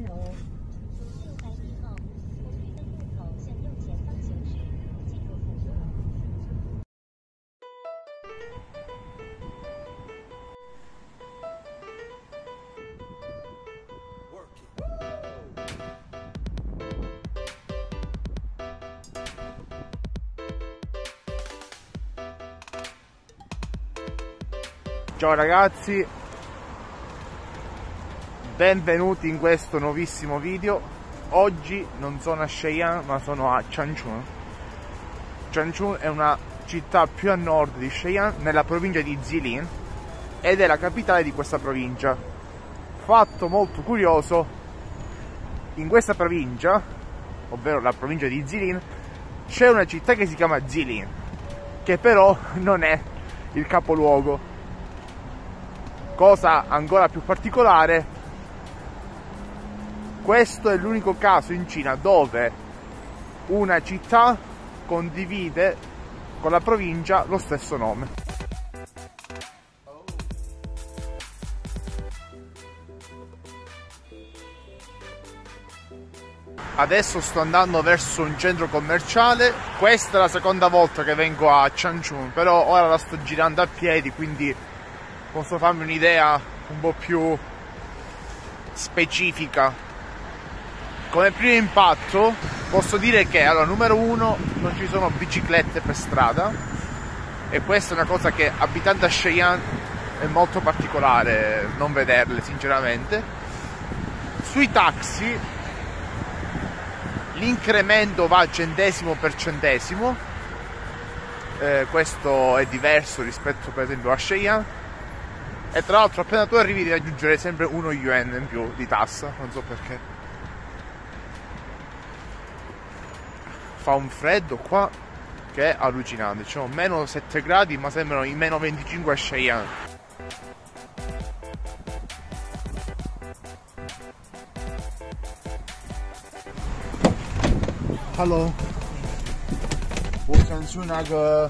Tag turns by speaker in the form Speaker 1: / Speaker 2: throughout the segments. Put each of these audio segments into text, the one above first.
Speaker 1: 楼。入白地后，红绿灯路口向右前方行驶，进入辅路。
Speaker 2: Ciao ragazzi, benvenuti in questo nuovissimo video. Oggi non sono a Cheyenne ma sono a Changchun. Changchun è una città più a nord di Cheyenne, nella provincia di Jilin, ed è la capitale di questa provincia. Fatto molto curioso, in questa provincia, ovvero la provincia di Jilin, c'è una città che si chiama Jilin, che però non è il capoluogo. Cosa ancora più particolare, questo è l'unico caso in Cina dove una città condivide con la provincia lo stesso nome. Adesso sto andando verso un centro commerciale. Questa è la seconda volta che vengo a Changchun, però ora la sto girando a piedi, quindi posso farmi un'idea un po' più specifica. Come primo impatto posso dire che, allora, numero uno, non ci sono biciclette per strada, e questa è una cosa che, abitando a Cheyenne, è molto particolare non vederle sinceramente. Sui taxi l'incremento va centesimo per centesimo, questo è diverso rispetto per esempio a Cheyenne. E tra l'altro appena tu arrivi devi aggiungere sempre 1 yuan in più di tassa, non so perché. Fa un freddo qua che è allucinante, c'è meno 7 gradi ma sembrano i meno 25 a Cheyenne. Hello， 我想去那个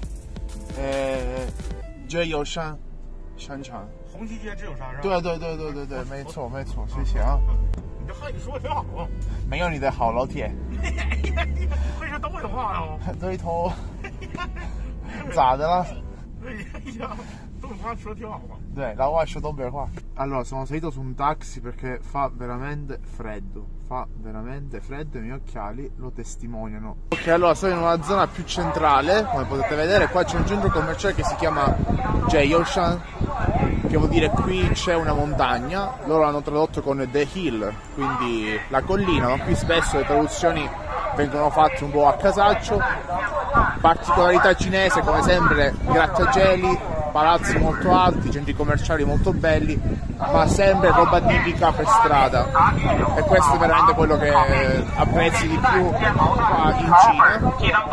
Speaker 2: 浙友山。 商场，
Speaker 3: 红旗街只有啥是吧？
Speaker 2: 对，没错，谢谢啊。
Speaker 3: 你这汉语说的挺好啊。
Speaker 2: 没有你的好，老铁。
Speaker 3: 为啥东北话呀？
Speaker 2: 对头。咋的了？
Speaker 3: 哎呀，东北话说的挺好啊。
Speaker 2: 对，老外说东北话。Allora, sono salito su un taxi perché fa veramente freddo. Fa veramente freddo e i miei occhiali lo testimoniano. Ok, allora sono in una zona più centrale, come potete vedere. Qua c'è un centro commerciale che si chiama Jiaoshan, che vuol dire qui c'è una montagna. Loro l'hanno tradotto con The Hill, quindi la collina, ma qui spesso le traduzioni vengono fatte un po' a casaccio. Particolarità cinese, come sempre, grattacieli, palazzi molto alti, centri commerciali molto belli, ma sempre roba tipica per strada. E questo è veramente quello che apprezzi di più qua in Cina.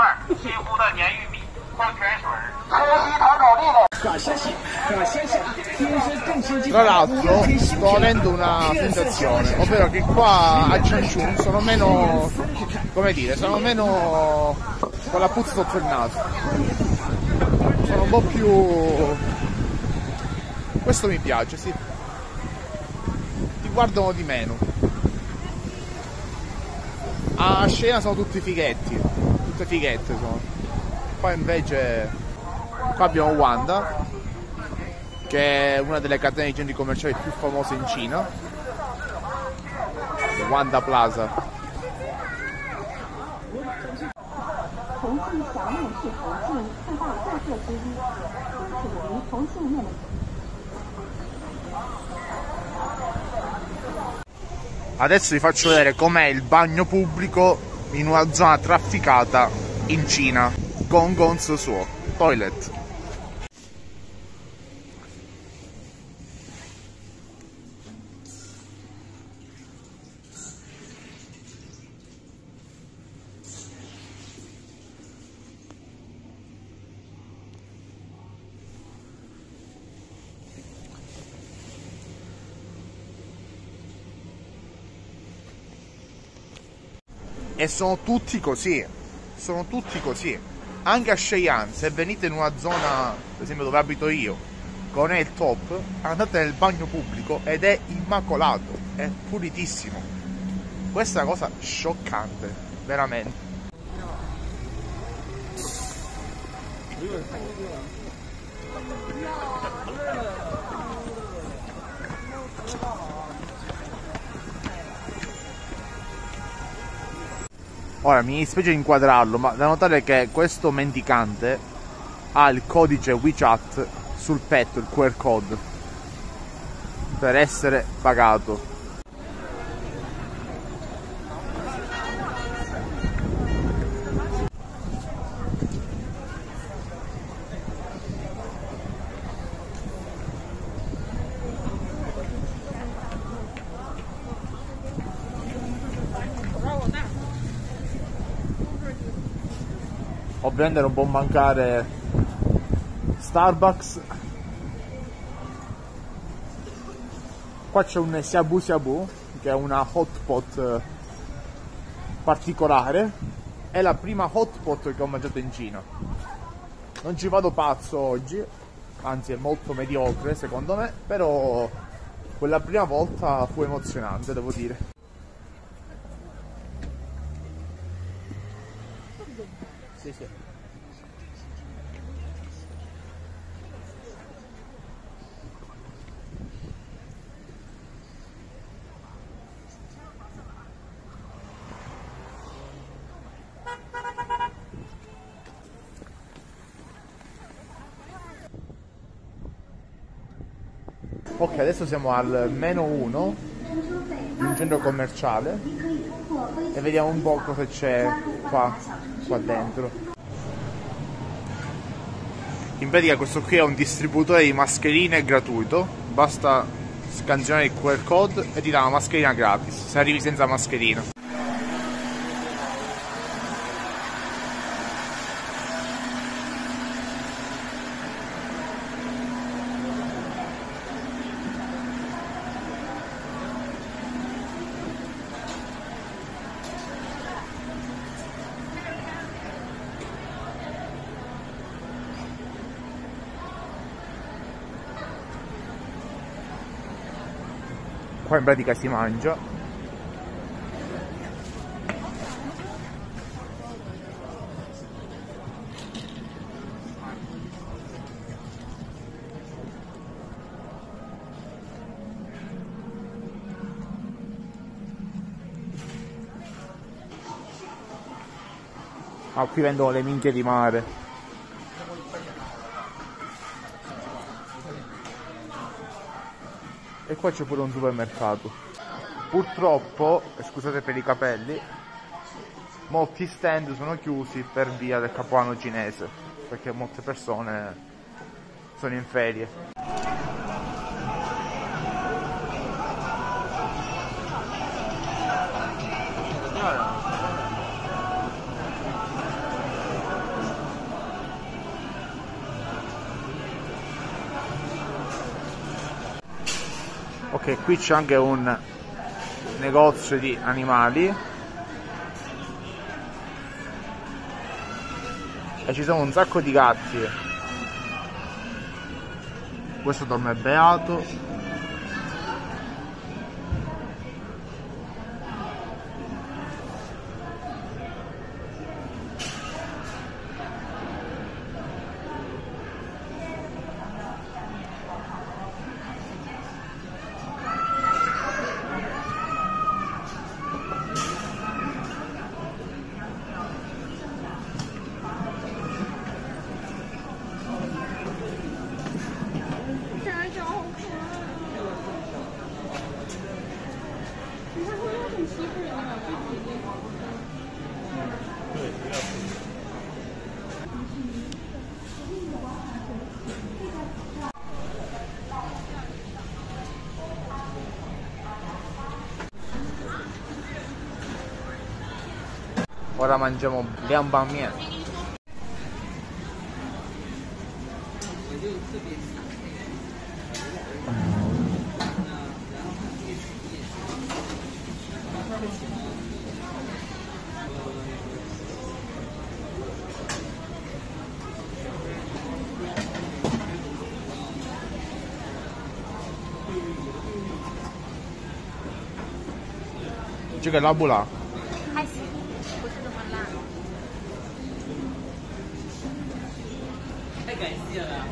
Speaker 2: Tra l'altro sto avendo una sensazione, ovvero che qua a Changchun sono meno, come dire, sono meno con la puzza sotto il naso, sono un po' più, questo mi piace, sì, ti guardano di meno. A scena sono tutti fighetti, tutte fighette sono. Poi invece qua abbiamo Wanda, che è una delle catene di centri commerciali più famose in Cina, Wanda Plaza. Adesso vi faccio vedere com'è il bagno pubblico in una zona trafficata in Cina, Gong Gong Suo Toilet. E sono tutti così, anche a Cheyenne. Se venite in una zona, per esempio dove abito io, con il top, andate nel bagno pubblico ed è immacolato. è pulitissimo. Questa è una cosa scioccante, veramente. Ora mi dispiace inquadrarlo, ma da notare che questo mendicante ha il codice WeChat sul petto, il QR code, per essere pagato. Ovviamente non può mancare Starbucks. Qua c'è un Shabu Shabu, che è una hot pot particolare. È la prima hot pot che ho mangiato in Cina. Non ci vado pazzo oggi, anzi è molto mediocre secondo me, però quella prima volta fu emozionante, devo dire. Sì, sì. Ok, adesso siamo al -1 di un centro commerciale e vediamo un po' cosa c'è qua dentro. In pratica questo qui è un distributore di mascherine gratuito, basta scansionare il QR code e ti dà una mascherina gratis se arrivi senza mascherina. Qua in pratica si mangia. Ah, qui vendono le minchie di mare. E qua c'è pure un supermercato. Purtroppo, scusate per i capelli, molti stand sono chiusi per via del capodanno cinese, perché molte persone sono in ferie. Ok, qui c'è anche un negozio di animali e ci sono un sacco di gatti. Questo dorme beato. Ora mangiamo liang bang mian. 这个辣不辣？
Speaker 1: 还行，不是那么辣。
Speaker 4: 太感谢了。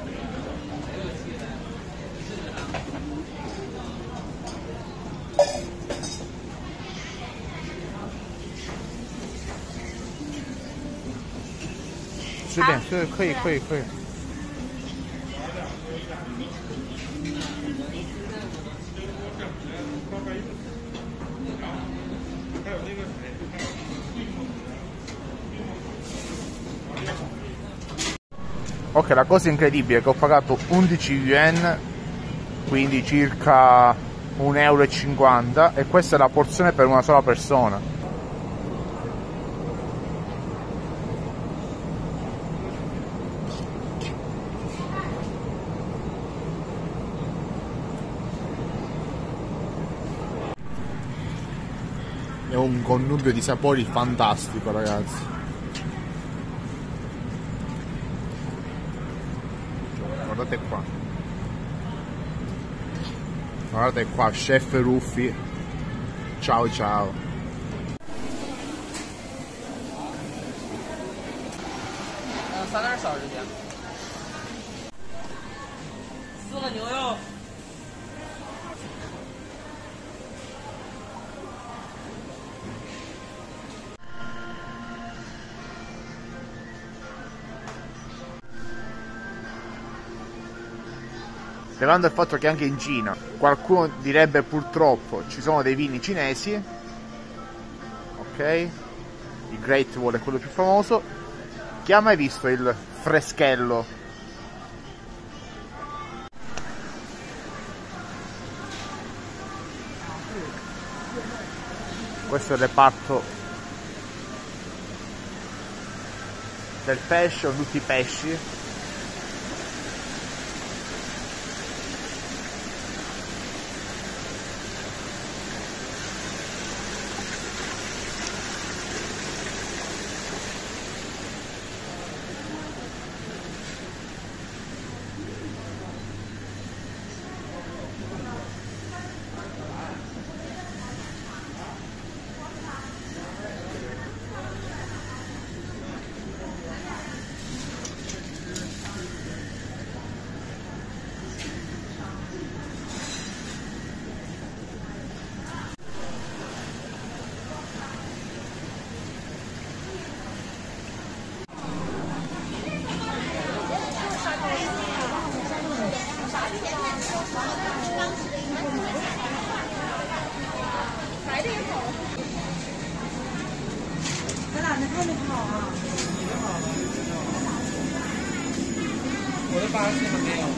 Speaker 2: 随便，可以。Ok, la cosa incredibile è che ho pagato 11 yuan, quindi circa 1,50 € e questa è la porzione per una sola persona. È un connubio di sapori fantastico, ragazzi. Guardate qua. Guardate qua, chef Ruffi. Ciao ciao.
Speaker 4: 撒点勺这边。4个牛肉。
Speaker 2: Levando il fatto che anche in Cina, qualcuno direbbe purtroppo, ci sono dei vini cinesi, ok? Il Great Wall è quello più famoso. Chi ha mai visto il freschello? Questo è il reparto del pesce, con tutti i pesci.
Speaker 4: 我的巴西还没有。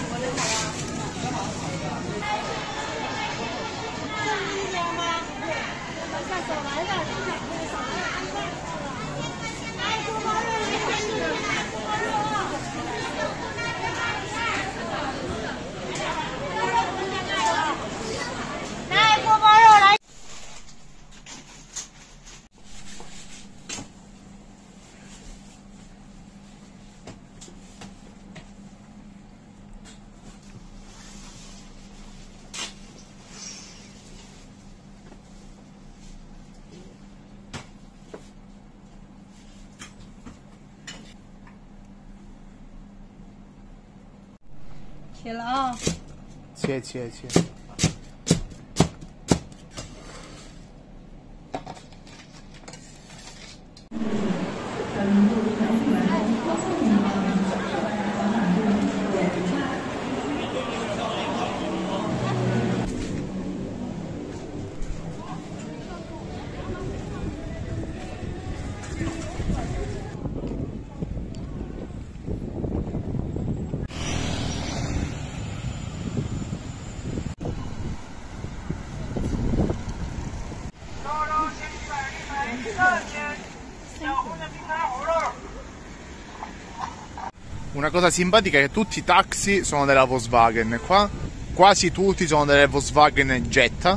Speaker 5: 切了啊！
Speaker 2: 切。Una cosa simpatica è che tutti i taxi sono della Volkswagen, qua quasi tutti sono delle Volkswagen Jetta,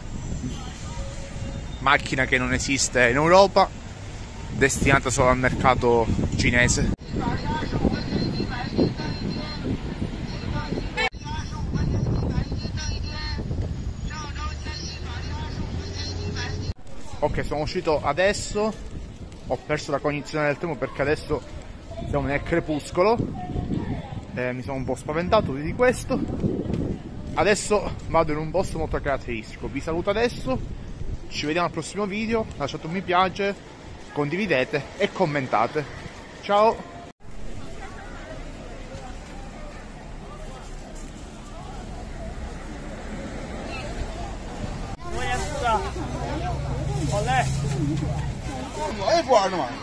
Speaker 2: macchina che non esiste in Europa, destinata solo al mercato cinese. Ok, sono uscito adesso, ho perso la cognizione del tempo perché adesso siamo nel crepuscolo, mi sono un po' spaventato di questo. Adesso vado in un posto molto caratteristico, vi saluto adesso, ci vediamo al prossimo video, lasciate un mi piace, condividete e commentate. Ciao!
Speaker 3: 我也不玩那玩意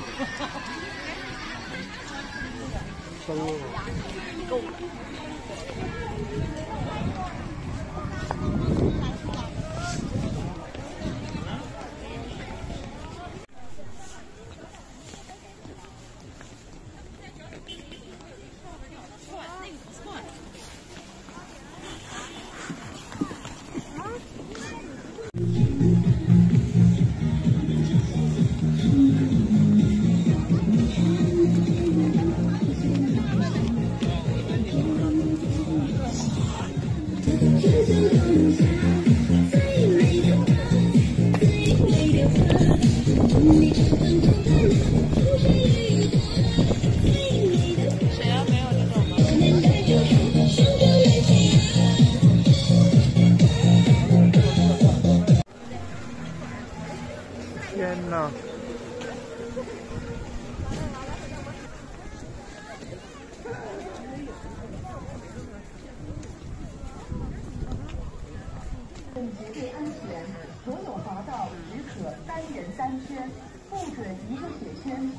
Speaker 2: 天哪！
Speaker 6: 绝对安全，所有滑道只可单人3圈，不准一个雪圈。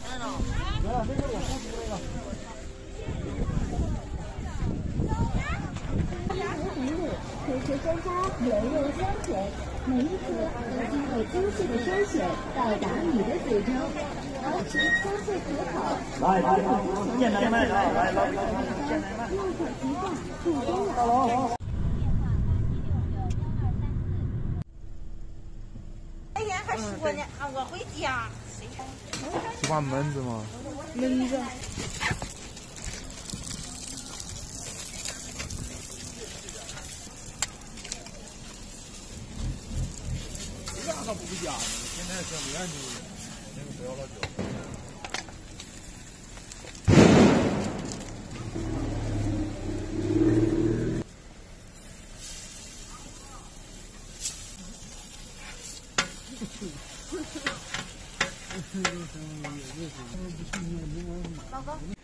Speaker 6: 推车专家流入山水，每一颗都经过精细的筛选，到达你的嘴中，保持香脆可口。来，现奶麦，来，辣口极大，不多了。
Speaker 5: 哎呀，还说呢，我回家。
Speaker 2: 喜欢焖子吗？
Speaker 5: 焖子。
Speaker 3: 那不回家呢？现在小学你那个不要老久。
Speaker 5: 老公。